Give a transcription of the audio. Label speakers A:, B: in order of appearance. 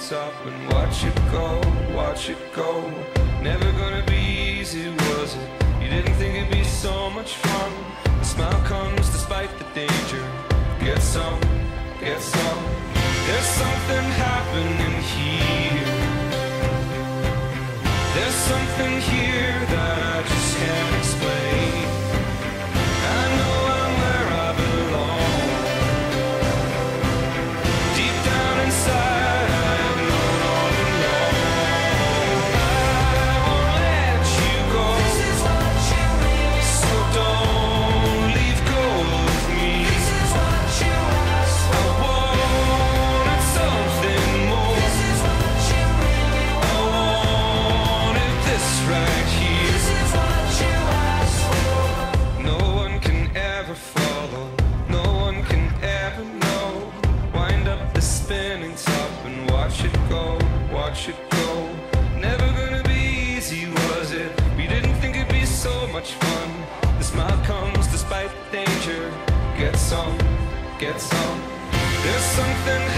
A: top and watch it go, watch it go. Never gonna be easy, was it? You didn't think it'd be so much fun. The smile comes despite the danger. Get some, get some. There's something happening here. There's something here that I just can't explain. I know I'm where I belong. Deep down inside I have known all along. I won't let you go. This is what you need. So don't leave go of me. This is what you asked for. I wanted something more. This is what you really want. I wanted this right here. This is what you asked for. No one can ever follow. No one can ever know. Wind up the spinning top and watch it go, watch it go. Never gonna be easy, was it? We didn't think it'd be so much fun. The smile comes despite the danger. Get some, get some. There's something